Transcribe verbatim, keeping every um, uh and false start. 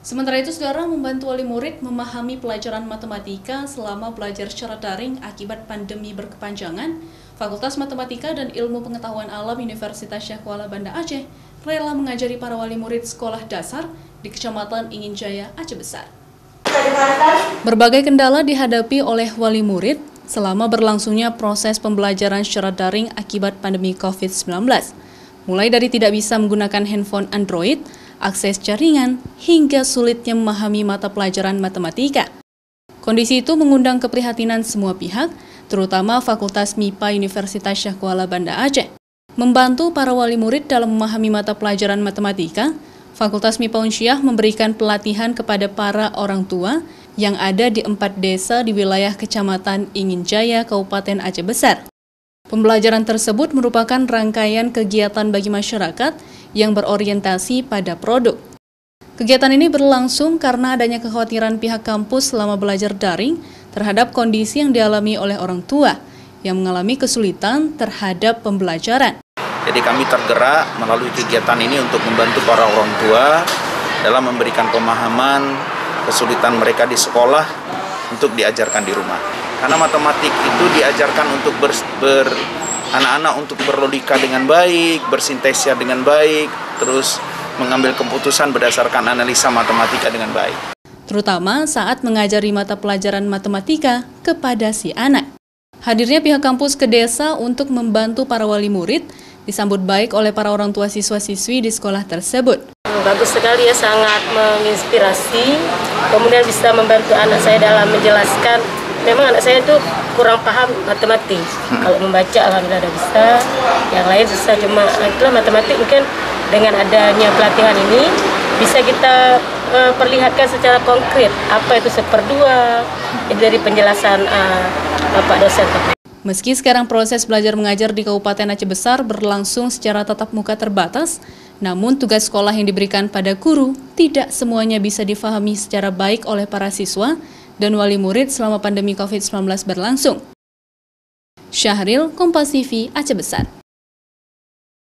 Sementara itu, saudara, membantu wali murid memahami pelajaran matematika selama belajar secara daring akibat pandemi berkepanjangan, Fakultas Matematika dan Ilmu Pengetahuan Alam Universitas Syekh Kuala Banda Aceh rela mengajari para wali murid sekolah dasar di Kecamatan Inginjaya, Aceh Besar. Berbagai kendala dihadapi oleh wali murid selama berlangsungnya proses pembelajaran secara daring akibat pandemi covid sembilan belas, mulai dari tidak bisa menggunakan handphone Android, akses jaringan, hingga sulitnya memahami mata pelajaran matematika. Kondisi itu mengundang keprihatinan semua pihak, terutama Fakultas M I P A Universitas Syekh Kuala Banda Aceh. Membantu para wali murid dalam memahami mata pelajaran matematika, Fakultas M I P A Unsyah memberikan pelatihan kepada para orang tua yang ada di empat desa di wilayah Kecamatan Inginjaya, Kabupaten Aceh Besar. Pembelajaran tersebut merupakan rangkaian kegiatan bagi masyarakat yang berorientasi pada produk. Kegiatan ini berlangsung karena adanya kekhawatiran pihak kampus selama belajar daring terhadap kondisi yang dialami oleh orang tua yang mengalami kesulitan terhadap pembelajaran. Jadi kami tergerak melalui kegiatan ini untuk membantu para orang tua dalam memberikan pemahaman kesulitan mereka di sekolah untuk diajarkan di rumah. Karena matematik itu diajarkan untuk ber, ber anak-anak untuk berlogika dengan baik, bersintesia dengan baik, terus mengambil keputusan berdasarkan analisa matematika dengan baik. Terutama saat mengajari mata pelajaran matematika kepada si anak. Hadirnya pihak kampus ke desa untuk membantu para wali murid disambut baik oleh para orang tua siswa-siswi di sekolah tersebut. Bagus sekali ya, sangat menginspirasi, kemudian bisa membantu anak saya dalam menjelaskan. Memang anak saya itu kurang paham matematik. Hmm. Kalau membaca alhamdulillah udah bisa, yang lain bisa, cuma itulah matematik mungkin dengan adanya pelatihan ini bisa kita uh, perlihatkan secara konkret apa itu seperdua dari penjelasan uh, Bapak dosen. Meski sekarang proses belajar mengajar di Kabupaten Aceh Besar berlangsung secara tatap muka terbatas, namun tugas sekolah yang diberikan pada guru tidak semuanya bisa difahami secara baik oleh para siswa dan wali murid selama pandemi covid sembilan belas berlangsung. Syahril, Kompas T V, Aceh Besar.